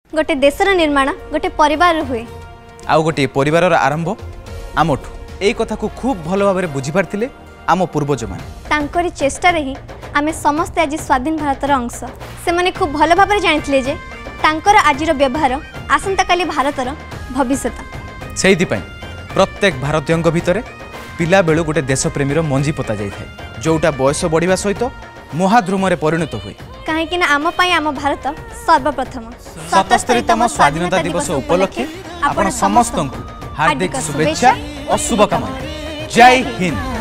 गोटे देशर निर्माण गोटे परिवार हुए आउ गोटे परिवार आरंभ आमठू यही कथा को खूब भल भाव में बुझी पारथिले आम पूर्वज मान तांकरी चेष्टा ही आमे समस्ते आज स्वाधीन भारतर अंश से माने खूब भल भाव में जानिथिले जे तांकर आजिर व्यवहार आसंता काली भारतर भविष्य से प्रत्येक भारतीय भितर पिला बेलू गोटे देशप्रेमीर मंजी पोता जाए जोटा बयस बढ़िया सहित महाद्रुम परिणत हुए कहीं आम भारत सर्वप्रथम 77तम स्वाधीनता दिवस उपलक्षे आपण समस्त हार्दिक शुभेच्छा और शुभकामना। जय हिंद।